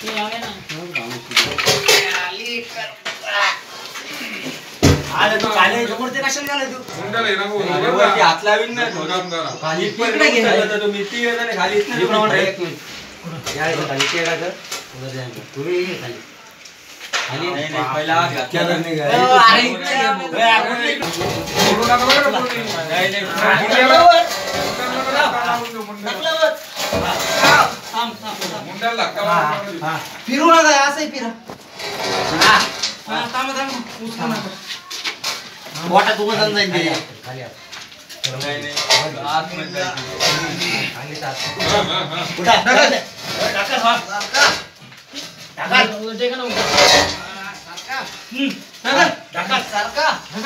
आले तू काले जोडते कशाला गेला तू मुंडाला येणार हो वरती हात लावीन ना काम करा खाली इकडे गेला तर तू मिठी येताना खाली इथं प्रमाणे एक मिनिट या इथं खाली केडा कर उधर जाएगा तू ये खाली खाली नाही पहिला क्या करने गया अरे इकडे ये बोलू नका बरं बोलू नाही मुंडाला धक्का फिरू नका असंही फिरा हां थांब उचलू नका वाटा तू बदल जाईल ते खाली नाही नाही आत मध्ये खाली टाक उठा टाका टाका उलटे का ना टाका टाका सारखा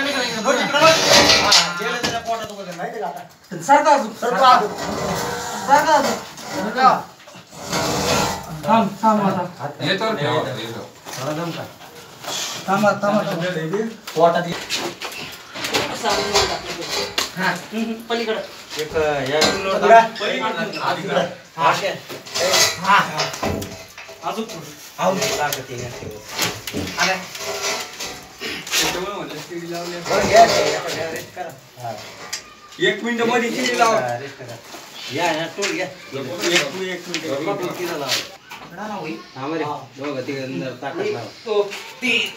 गेलं त्याच्या पोटात उभं माहिती का आता सारखा सारखा थांब आता हे तर ठेवा हे तर थोडा दम का थांबा पोटात हां पलीकडे एक या नोटला पलीकडे हां अजून आऊन लागते अरे त्यामुळे म्हणलं स्टील लावले बरं घ्या रेस्ट करा हां 1 मिनिट मध्ये स्टील लाव रेस्ट करा या टोल घ्या एक मिनिट किती लाव कडा ना होई हां रे दोघं ते अंदर ताकद लाव तो 3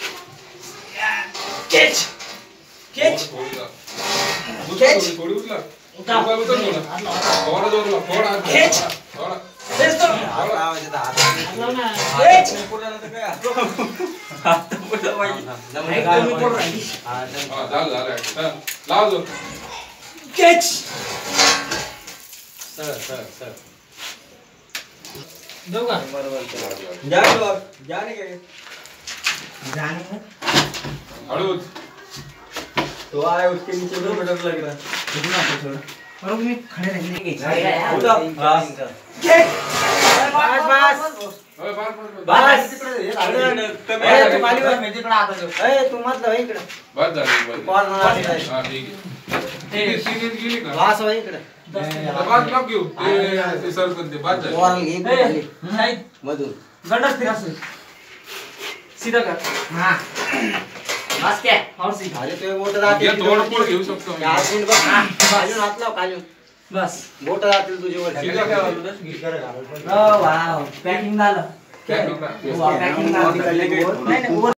कॅच कॅच कॅच थोडी उचला उचल थोडा जोरला थोडा कॅच थोडा तेच तो आवाज येतो हात ना कॅच पुढे तर काय हात पुढे पाहिजे हां झालं लाव जो कॅच सर दो का बरोबर जाने के जाने हळूच तो आया उसके नीचे दो मिनट लग रहा कितना छोड़ और भी खड़े रहने के उठो बस तू खाली बस मी तिकडे आता जो तू मत लव इकडे बस झाली कॉल मला हां ठीक आहे ते सीरीज गेली का बस हो इकडे बात नको घेऊ ते सर करते बात झाली कॉल एक खाली नाही मधून गंडस फिर असं सीधा कर हां बस क्या और सीधा अरे तो बोट जाते ये तोडफोड घेऊ शकतो मी अजून बस खाली हात लाव खाली बस बोट जातील तुझे वर सीधा काय वाव पॅकिंग झालं पॅकिंग पॅकिंग झालं नाही